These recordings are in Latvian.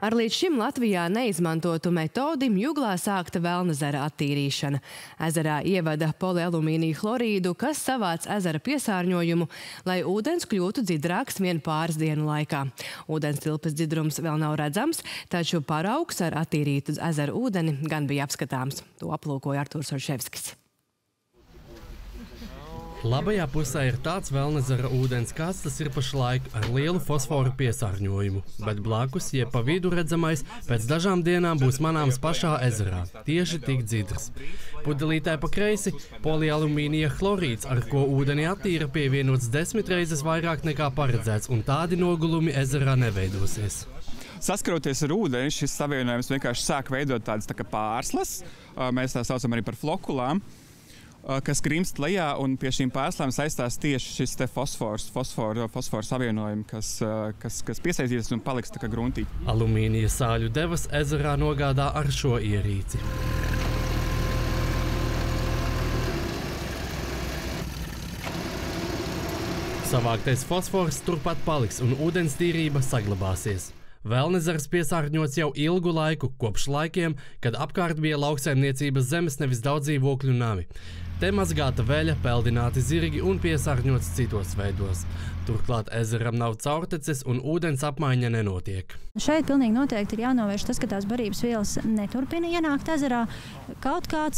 Ar līdz šim Latvijā neizmantotu metodi Juglā sākta Velnezera attīrīšana. Ezerā ievada polialumīnija chlorīdu, kas savāc ezera piesārņojumu, lai ūdens kļūtu dzidrāks vien pāris dienu laikā. Ūdens tilpes dzidrums vēl nav redzams, taču paraugs ar attīrītu ezera ūdeni gan bija apskatāms. To aplūkoja Artūrs Olševskis. Labajā pusē ir tāds Velnezera ūdens, kāds tas ir pašlaik, ar lielu fosforu piesārņojumu, bet blakus, jeb pa vidu redzamais, pēc dažām dienām būs manāms pašā ezerā, tieši tik dzidrs. Pudelītē pa kreisi polialumīnija chlorīds, ar ko ūdeni attīra, pievienots 10 reizes vairāk nekā paredzēts, un tādi nogulumi ezerā neveidosies. Saskaroties ar ūdeni, šis savienojums vienkārši sāk veidot tādas tā kā pārslas, mēs tā saucam arī par flokulām, kas grimst lejā, un pie šīm pārslām saistās tieši šis te fosforu savienojumi, kas piesaistīsies un paliks tā kā gruntī. Alumīnija sāļu devas ezerā nogādā ar šo ierīci. Savāktais fosfors turpat paliks un ūdens tīrība saglabāsies. Velnezers piesārņots jau ilgu laiku, kopš laikiem, kad apkārt bija lauksaimniecības zemes, nevis daudz dzīvokļu nami. Te mazgāta veļa, peldināti zirgi un piesārņots citos veidos. Turklāt ezeram nav caurteces un ūdens apmaiņa nenotiek. Šeit pilnīgi noteikti ir jānovērš tas, ka tās barības vielas neturpina ienākt ezerā. Kaut kāds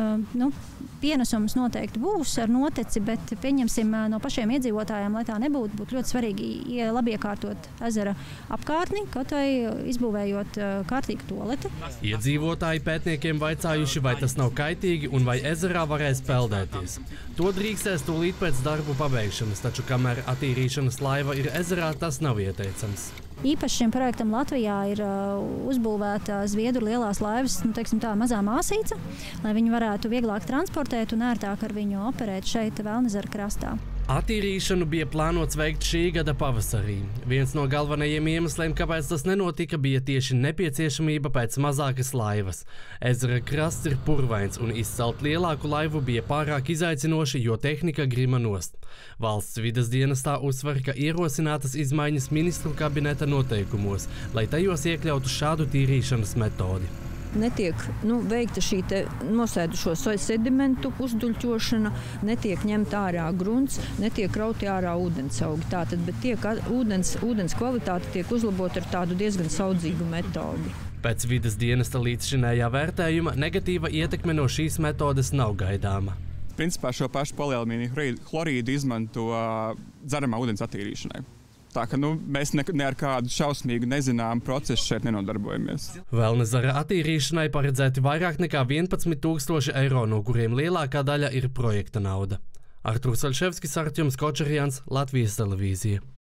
pienesums noteikti būs ar noteci, bet pieņemsim no pašiem iedzīvotājiem, lai tā nebūtu, būtu ļoti svarīgi labi iekārtot ezera apkārtni, kaut vai izbūvējot kārtīgu tualeti. Iedzīvotāji pētniekiem vaicājuši, vai tas nav kaitīgi un vai ezerā varēs peldēties. To drīkstēs tūlīt pēc darbu pabeigšanas, taču kamēr attīrīšanas laiva ir ezerā, tas nav ieteicams. Īpaši šim projektam Latvijā ir uzbūvēta Zviedru lielās laivas, mazā māsīca, lai viņi varētu vieglāk transportēt un ērtāk ar viņu operēt šeit Velnezera krastā. Attīrīšanu bija plānots veikt šī gada pavasarī. Viens no galvenajiem iemesliem, kāpēc tas nenotika, bija tieši nepieciešamība pēc mazākas laivas. Ezera krasts ir purvains un izcelt lielāku laivu bija pārāk izaicinoši, jo tehnika grima nost. Valsts vides dienestā uzsver, ka ierosinātas izmaiņas ministru kabineta noteikumos, lai tajos iekļautu šādu tīrīšanas metodi. Netiek veikta šī nosēdušo sedimentu uzduļķošana, netiek ņemta ārā grunts, netiek krauti ārā ūdensaugi. Tātad, bet ūdens kvalitāte tiek uzlabota ar tādu diezgan saudzīgu metodi. Pēc vides dienesta līdzšinējā vērtējuma negatīva ietekme no šīs metodes nav gaidāma. Principā šo pašu polialumīniju chlorīdu izmanto dzeramā ūdens attīrīšanai. Tā ka mēs ne ar kādu šausmīgu nezināmu procesu šeit nenodarbojamies. Velnezera attīrīšanai paredzēti vairāk nekā 11 000 eiro, no kuriem lielākā daļa ir projekta nauda. Artūrs Olševskis, Artjoms Kočerjans, Latvijas televīzija.